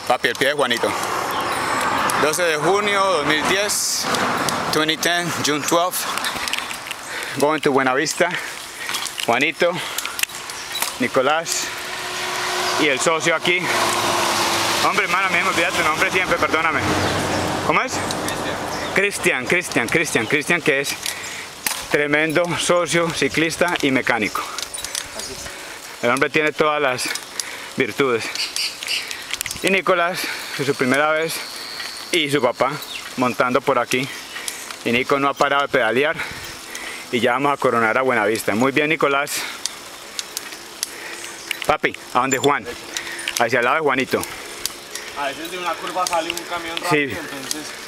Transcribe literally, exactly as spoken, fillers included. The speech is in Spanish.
Papi, el pie de Juanito. doce de junio dos mil diez, twenty ten, June twelfth. Going to Buenavista. Juanito, Nicolás y el socio aquí. Hombre, hermano, me olvidé tu nombre siempre, perdóname. ¿Cómo es? Cristian, Cristian, Cristian, Cristian, que es tremendo socio, ciclista y mecánico. El hombre tiene todas las virtudes. Y Nicolás, es su primera vez, y su papá montando por aquí. Y Nico no ha parado de pedalear y ya vamos a coronar a Buenavista. Muy bien, Nicolás. Papi, ¿a dónde Juan? Hacia el lado de Juanito. A veces de una curva sale un camión rápido, Sí. Entonces